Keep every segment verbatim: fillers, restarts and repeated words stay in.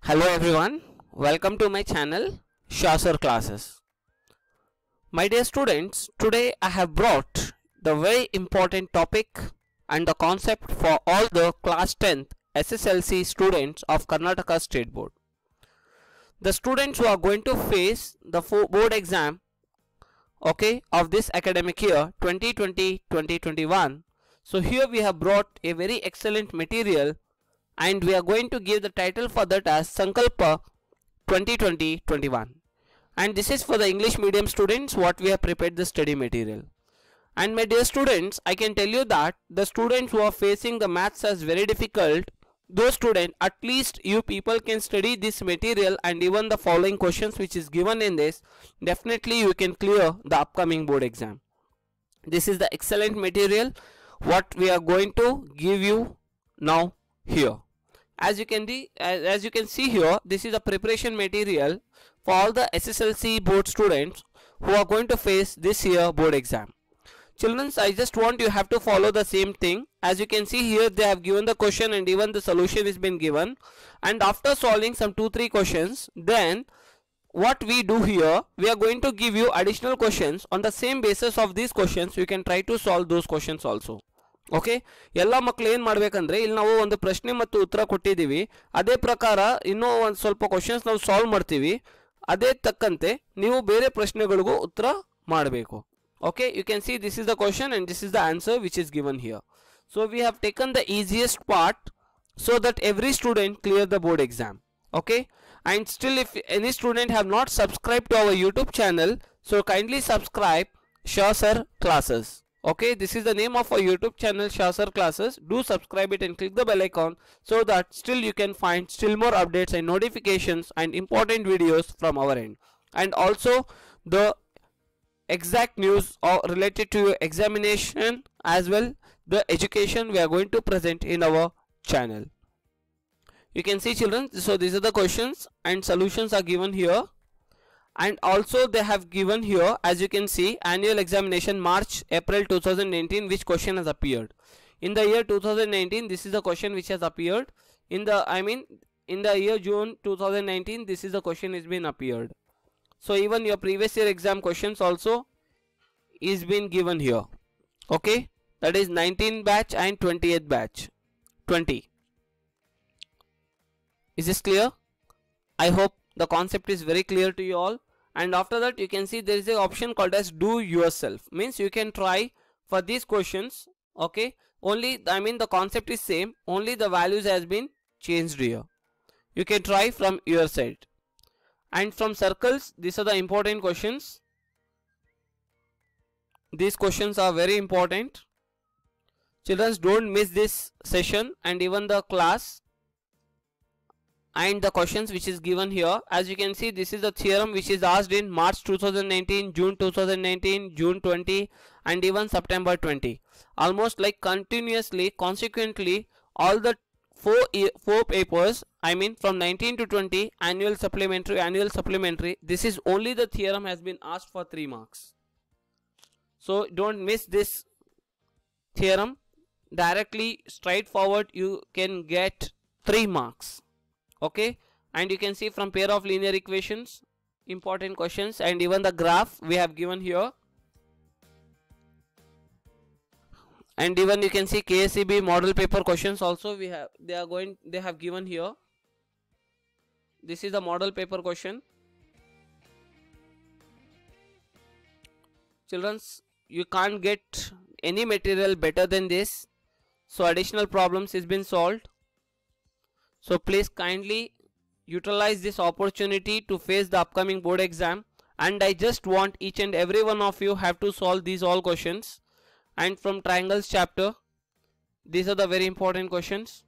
Hello everyone, welcome to my channel Shasar Classes. My dear students, today I have brought the very important topic and the concept for all the class tenth S S L C students of Karnataka State Board. The students who are going to face the board exam okay, of this academic year twenty twenty to twenty twenty-one. So here we have brought a very excellent material and we are going to give the title for that as Sankalpa twenty twenty to twenty-one, and this is for the English medium students what we have prepared the study material. And my dear students, I can tell you that the students who are facing the maths as very difficult, those students, at least you people can study this material and even the following questions which is given in this, definitely you can clear the upcoming board exam. This is the excellent material what we are going to give you now here. As you can see, as, as you can see here, this is a preparation material for all the S S L C board students who are going to face this year board exam. Children, I just want you have to follow the same thing. As you can see here, they have given the question and even the solution has been given, and after solving some two three questions, then what we do here, we are going to give you additional questions. On the same basis of these questions, you can try to solve those questions also. Okay, ಎಲ್ಲ ಮಕ್ಕಳು ಏನು ಮಾಡಬೇಕಂದ್ರೆ, ಇಲ್ಲಿ ನಾವು ಒಂದು ಪ್ರಶ್ನೆ ಮತ್ತು ಉತ್ತರ ಕೊಟ್ಟಿದ್ದೀವಿ, ಅದೇ ಪ್ರಕಾರ ಇನ್ನೂ ಒಂದು ಸ್ವಲ್ಪ ಕ್ವಶನ್ಸ್ ನಾವು ಸಾಲ್ವ್ ಮಾಡ್ತೀವಿ, ಅದೇ ತಕ್ಕಂತೆ ನೀವು ಬೇರೆ ಪ್ರಶ್ನೆಗಳಿಗೂ ಉತ್ತರ ಮಾಡಬೇಕು. Okay, you can see this is the question and this is the answer which is given here. So we have taken the easiest part so that every student clear the board exam. Okay, and still if any student have not subscribed to our YouTube channel, so kindly subscribe Shasar Classes. Okay, this is the name of our YouTube channel, Shasar Classes. Do subscribe it and click the bell icon so that still you can find still more updates and notifications and important videos from our end. And also the exact news or related to your examination as well the education we are going to present in our channel. You can see children, so these are the questions and solutions are given here. And also they have given here, as you can see, annual examination March April two thousand nineteen, which question has appeared in the year two thousand nineteen. This is the question which has appeared in the I mean in the year June two thousand nineteen. This is the question is been appeared. So even your previous year exam questions also is been given here. Okay, that is nineteen batch and twentieth batch twenty. Is this clear? I hope the concept is very clear to you all. And after that you can see there is a option called as do yourself, means you can try for these questions. Okay, only I mean the concept is same, only the values has been changed here. You can try from your side. And from circles, these are the important questions. These questions are very important. Children, don't miss this session and even the class and the questions which is given here. As you can see, this is the theorem which is asked in March two thousand nineteen, June two thousand nineteen, June twenty and even September twenty. Almost like continuously, consequently, all the four four papers, I mean from nineteen to twenty, annual supplementary, annual supplementary, this is only the theorem has been asked for three marks. So don't miss this theorem. Directly straightforward you can get three marks. Okay, and you can see from pair of linear equations, important questions, and even the graph we have given here. And even you can see K S E B model paper questions also we have, they are going, they have given here. This is the model paper question. Children, you can't get any material better than this. So additional problems has been solved. So please kindly utilize this opportunity to face the upcoming board exam, and I just want each and every one of you have to solve these all questions. And from triangles chapter, these are the very important questions.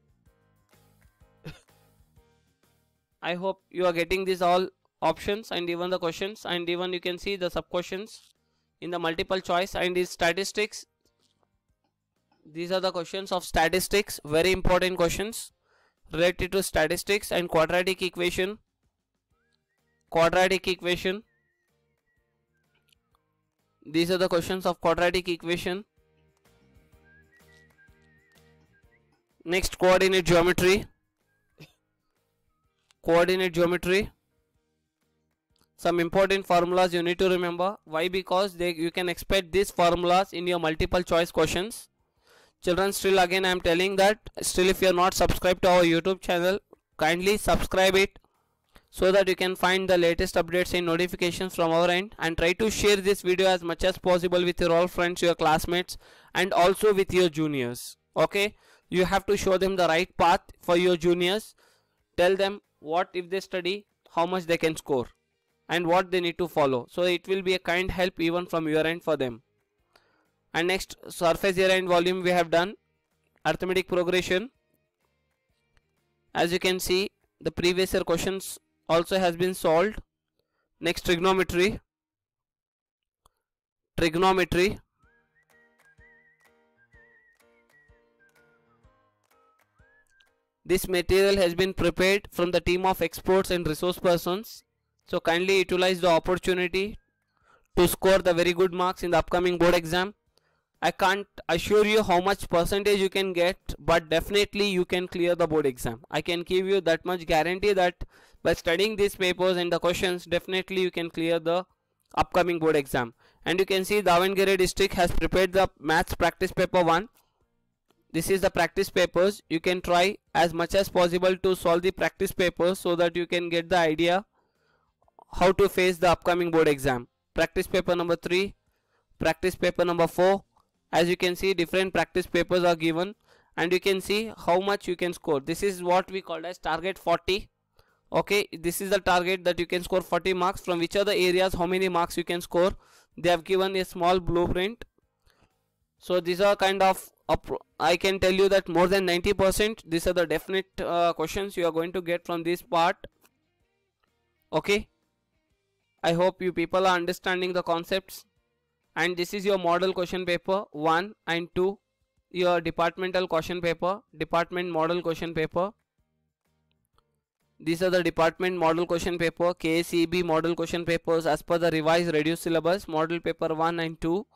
I hope you are getting these all options and even the questions, and even you can see the sub questions in the multiple choice and is statistics. These are the questions of statistics, very important questions related to statistics and quadratic equation. Quadratic equation. These are the questions of quadratic equation. Next, coordinate geometry. coordinate geometry. Some important formulas you need to remember. Why? Because they, you can expect these formulas in your multiple choice questions. Children, still again I am telling that still if you are not subscribed to our YouTube channel, kindly subscribe it so that you can find the latest updates and notifications from our end, and try to share this video as much as possible with your all friends, your classmates, and also with your juniors. Okay, you have to show them the right path for your juniors. Tell them what if they study, how much they can score and what they need to follow, so it will be a kind help even from your end for them. And next, surface area and volume we have done. Arithmetic progression, as you can see the previous year questions also has been solved. Next, trigonometry. Trigonometry. This material has been prepared from the team of experts and resource persons. So kindly utilize the opportunity to score the very good marks in the upcoming board exam. I can't assure you how much percentage you can get, but definitely you can clear the board exam. I can give you that much guarantee that by studying these papers and the questions, definitely you can clear the upcoming board exam. And you can see Davangere district has prepared the maths practice paper one. This is the practice papers. You can try as much as possible to solve the practice papers so that you can get the idea how to face the upcoming board exam. Practice paper number three, practice paper number four. As you can see, different practice papers are given and you can see how much you can score. This is what we call as target forty. Okay, this is the target that you can score forty marks. From which are the areas, how many marks you can score. They have given a small blueprint. So these are kind of, I can tell you that more than ninety percent these are the definite uh, questions you are going to get from this part. Okay, I hope you people are understanding the concepts. And this is your model question paper one and two, your departmental question paper, department model question paper. These are the department model question paper, K C E B model question papers as per the revised reduced syllabus, model paper one and two.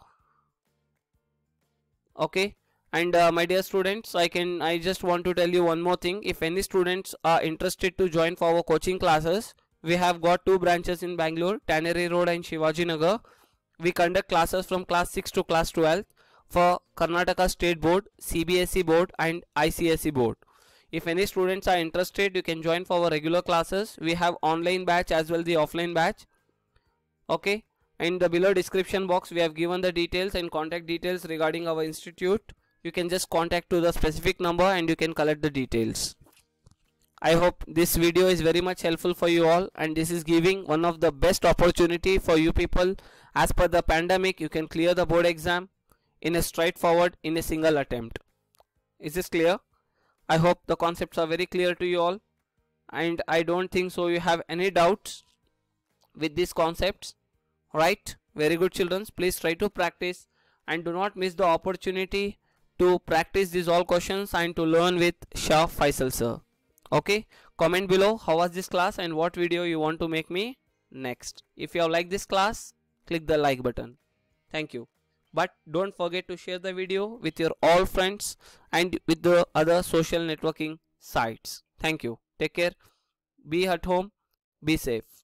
Okay, and uh, my dear students, I can I just want to tell you one more thing. If any students are interested to join for our coaching classes, we have got two branches in Bangalore, Tannery Road and Shivaji Nagar. We conduct classes from class six to class twelve for Karnataka State Board, C B S E Board and I C S E Board. If any students are interested, you can join for our regular classes. We have online batch as well the offline batch. Okay, in the below description box we have given the details and contact details regarding our institute. You can just contact to the specific number and you can collect the details. I hope this video is very much helpful for you all, and this is giving one of the best opportunity for you people. As per the pandemic, you can clear the board exam in a straightforward, in a single attempt. Is this clear? I hope the concepts are very clear to you all, and I don't think so you have any doubts with these concepts, right? Very good children, please try to practice and do not miss the opportunity to practice these all questions and to learn with Shah Faisal sir. Okay, comment below how was this class and what video you want to make me next. If you have liked this class, click the like button. Thank you. But don't forget to share the video with your all friends and with the other social networking sites. Thank you. Take care. Be at home. Be safe.